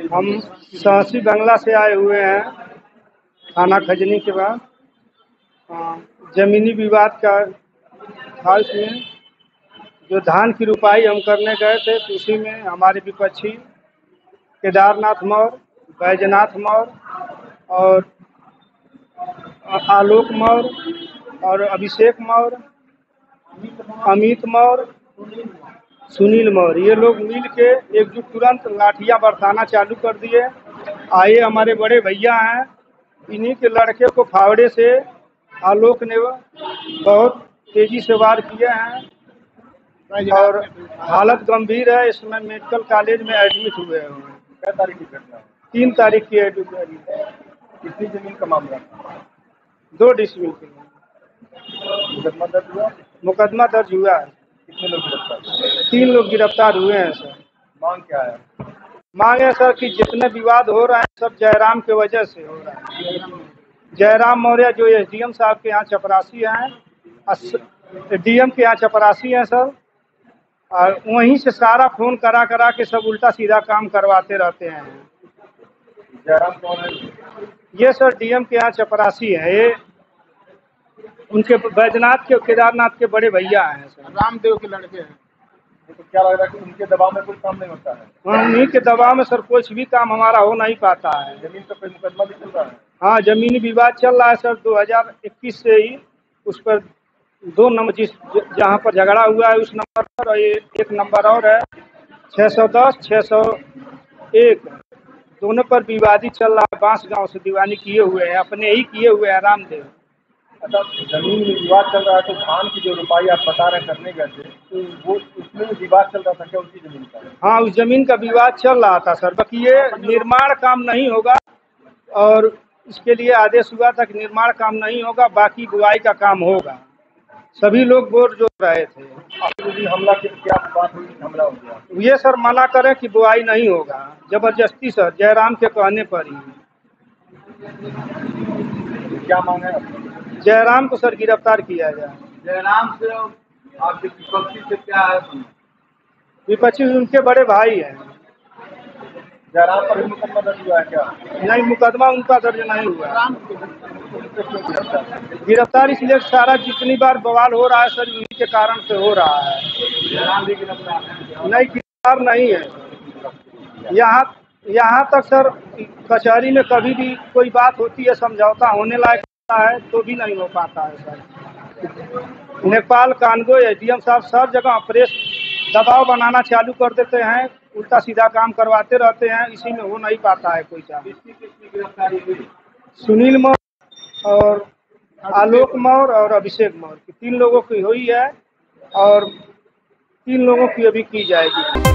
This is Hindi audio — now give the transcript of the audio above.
हम सहसी बंगला से आए हुए हैं थाना खजनी के बाद। जमीनी विवाद का था इसमें। जो धान की रुपाई हम करने गए थे तो उसी में हमारे विपक्षी केदारनाथ मौर्य, बैजनाथ मौर्य और आलोक मौर्य और अभिषेक मौर्य, अमित मौर्य, सुनील मौर्य, ये लोग मिल के एकजुट तुरंत लाठियां बरसाना चालू कर दिए। आए हमारे बड़े भैया हैं, इन्हीं के लड़के को फावड़े से आलोक ने बहुत तेजी से वार किए हैं और हालत गंभीर है। इसमें मेडिकल कॉलेज में एडमिट हुए हैं। क्या तारीख की घटना है? 3 तारीख की एडमिट है। कितनी जमीन का मामला? 2 डिसमिल की मुकदमा दर्ज हुआ? मुकदमा दर्ज हुआ है। कितने लोग गिरफ्तार? 3 लोग गिरफ्तार हुए हैं सर। मांग क्या है? मांग है सर कि जितने विवाद हो रहा है सब जयराम के वजह से हो रहा है। जयराम मौर्य जो एसडीएम साहब के यहाँ चपरासी हैं, डीएम के यहाँ चपरासी हैं सर, और वहीं से सारा फोन करा करा के सब उल्टा सीधा काम करवाते रहते हैं। जयराम कौन है? ये सर डीएम के यहाँ चपरासी है। ये उनके बैजनाथ के केदारनाथ के बड़े भैया हैं सर, रामदेव के लड़के हैं। तो क्या लग रहा है कि उनके दबाव में कोई काम नहीं होता है? हाँ, उन्हीं के दबाव में सर कुछ भी काम हमारा हो नहीं पाता है। जमीन पर कोई मुकदमा भी चल रहा है? हाँ, जमीनी विवाद चल रहा है सर 2021 से ही। उस पर 2 नंबर जहाँ पर झगड़ा हुआ है उस नंबर पर, और ये एक नंबर और है 610, 601, दोनों पर विवादी चल रहा है। बांस गांव से दीवानी किए हुए हैं, अपने ही किए हुए हैं रामदेव। अच्छा, जमीन में विवाद चल रहा है तो धान की जो रुपाई आप बता रहे करने गए थे तो वो उसमें विवाद चल रहा था क्या उसी जमीन का? हाँ, उस जमीन का विवाद चल रहा था सर। बाकी ये निर्माण काम नहीं होगा और इसके लिए आदेश हुआ था कि निर्माण काम नहीं होगा, बाकी बुआई का काम होगा। सभी लोग बोल जो रहे थे। हमला की क्या बात हुई? हमला हो गया? ये सर मना करें कि बुआई नहीं होगा, जबरदस्ती सर जयराम के कहने पर ही। क्या मांग है? जयराम को सर गिरफ्तार किया जाए। जयराम से आपके विपक्षी से क्या है? विपक्षी उनके बड़े भाई हैं। जयराम पर भी मुकदमा दर्ज हुआ है क्या? नहीं, मुकदमा उनका दर्ज नहीं हुआ। गिरफ्तार इसलिए सारा जितनी बार बवाल हो रहा है सर उन्हीं के कारण से हो रहा है। जयराम भी गिरफ्तार है? नहीं, गिरफ्तार नहीं है। यहाँ तक सर कचहरी में कभी भी कोई बात होती है, समझौता होने लायक होता है तो भी नहीं हो पाता है सर। नेपाल, कानगो, एसडीएम साहब सब जगह प्रेस दबाव बनाना चालू कर देते हैं, उल्टा सीधा काम करवाते रहते हैं, इसी में हो नहीं पाता है कोई काम। किसकी गिरफ्तारी हुई? सुनील मौर्य और आलोक मौर्य और अभिषेक मौर्य की 3 लोगों की हुई है और 3 लोगों की अभी की जाएगी।